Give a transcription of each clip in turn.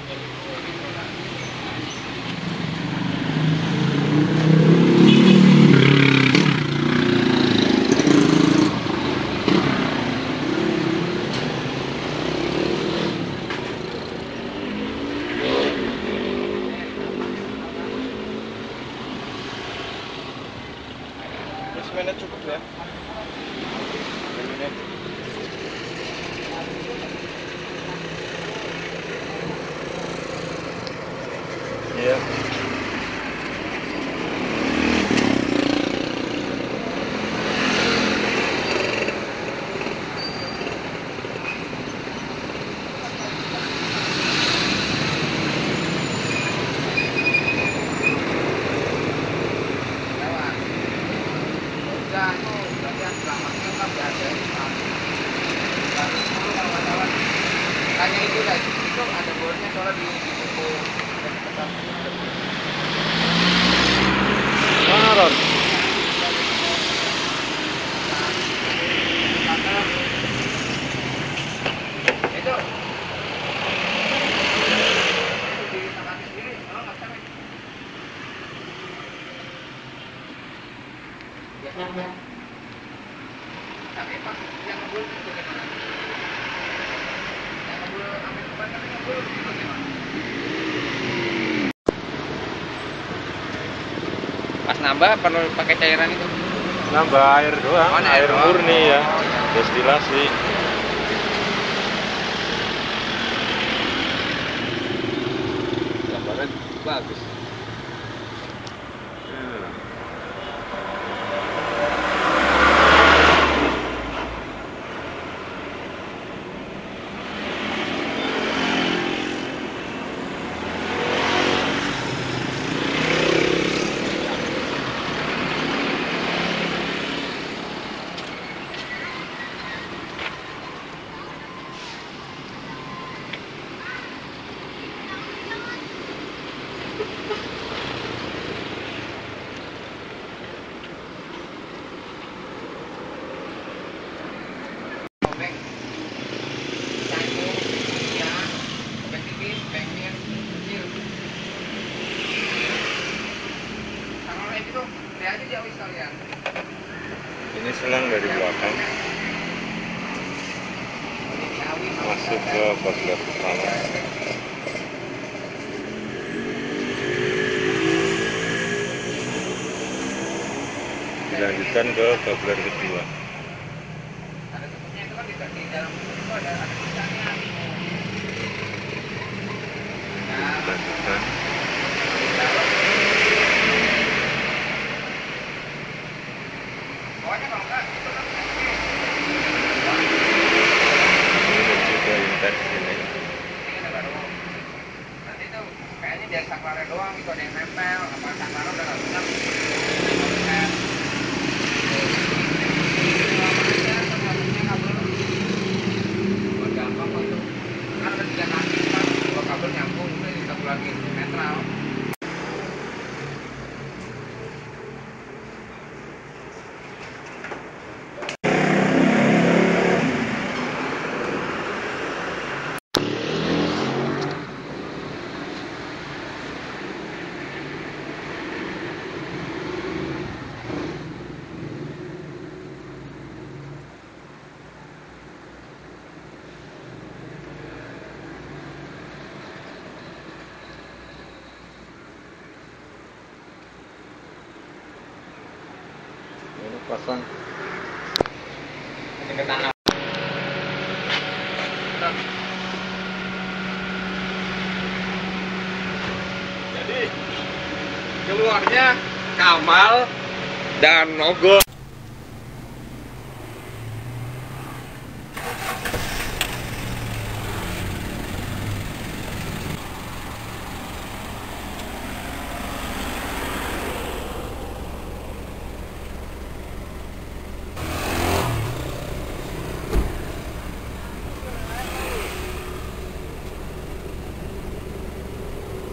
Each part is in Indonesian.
Semennya cukup ya. Iya. Tanya itu dah, itu ada bornya soalnya di buku ada Maron. itu ditangani sendiri, kalau nggak sampai biasanya. Tapi pas yang ngebul itu bagaimana? Yang ngebul sampai depan tapi ngebul bagaimana? Pas nambah perlu pakai cairan itu? Nambah air doang, Oh, air doang. murni ya, destilasi. Gambarnya bagus. Ini selang dari belakang masuk ke boiler kepala. Dilanjutkan ke boiler kedua. Ada tutupnya itu kan di dalam itu ada tulisannya. Dilanjutkan. Pokoknya kalau enggak itu kan Menuju ke intens ini. ini ada baru. Nanti tuh kayaknya biar saklarnya doang itu ada yang nempel, apa saklarnya udah nggak rusak. Gampang kok itu. Kan ada 3 kaki kan, 2 kabel nyambung, itu satu lagi netral. Ini pasang. Ke tanah. Jadi keluarnya Kamal dan Nogol.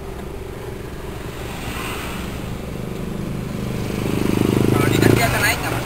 Kalau di kan dia akan naik nggak?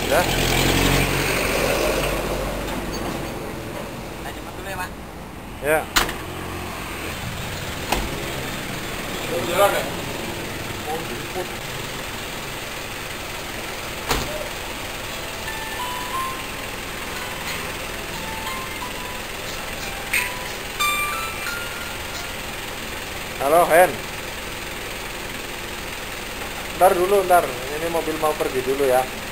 Ya. Saya jemput dulu ya, Mas. Ya. Jalan ya? Mau jemput. Halo, Hen. Ntar dulu, ntar. Ini mobil mau pergi dulu ya.